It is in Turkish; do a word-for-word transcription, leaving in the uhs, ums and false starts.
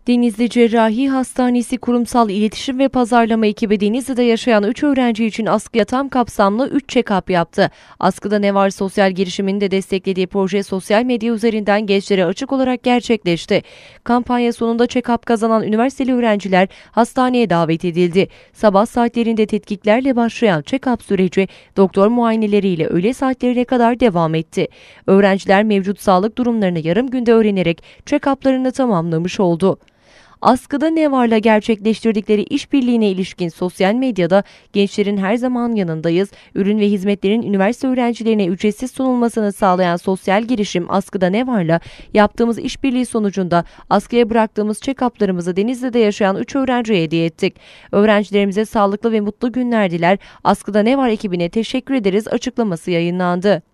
Denizli Cerrahi Hastanesi Kurumsal İletişim ve Pazarlama ekibi Denizli'de yaşayan üç öğrenci için askıya tam kapsamlı üç check-up yaptı. Askıda Ne Var sosyal girişiminin de desteklediği proje sosyal medya üzerinden gençlere açık olarak gerçekleşti. Kampanya sonunda check-up kazanan üniversiteli öğrenciler hastaneye davet edildi. Sabah saatlerinde tetkiklerle başlayan check-up süreci doktor muayeneleriyle öğle saatlerine kadar devam etti. Öğrenciler mevcut sağlık durumlarını yarım günde öğrenerek check-up'larını tamamlamış oldu. Askıda Ne Var'la gerçekleştirdikleri işbirliğine ilişkin sosyal medyada gençlerin her zaman yanındayız, ürün ve hizmetlerin üniversite öğrencilerine ücretsiz sunulmasını sağlayan sosyal girişim Askıda Ne Var'la yaptığımız işbirliği sonucunda askıya bıraktığımız check-up'larımızı Denizli'de yaşayan üç öğrenciye hediye ettik. Öğrencilerimize sağlıklı ve mutlu günler diler, Askıda Ne Var ekibine teşekkür ederiz açıklaması yayınlandı.